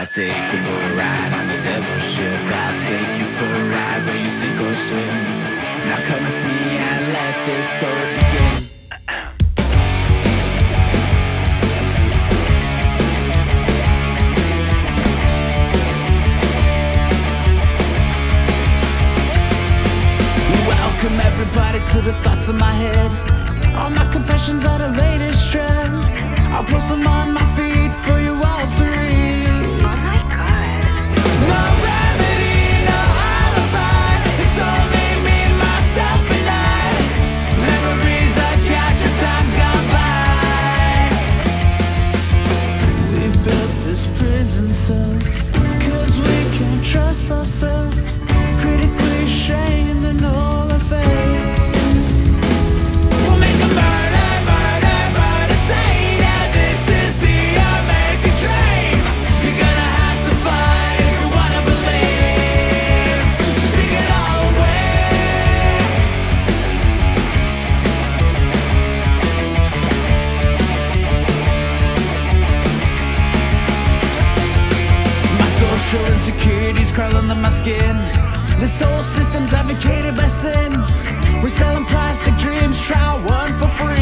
I'll take you for a ride on the devil's ship. I'll take you for a ride where you sink or swim. Now come with me and let this story begin. Welcome everybody to the thoughts in my head. All my confessions are the latest trend. I'll post them on my feed for you all to read. Oh my god. No remedy, no alibi. It's only me, myself and I. Memories I capture, time's gone by. We've built this prison cell 'cause we can't trust ourselves. Critically shamed and all our faith. We'll make a murder, murder, murder scene. Yeah, this is the American dream. You're gonna have to fight if you wanna believe. Stick it all away. My social insecurities crawl under my skin. This whole system's advocated by sin. We're selling plastic dreams, try one for free.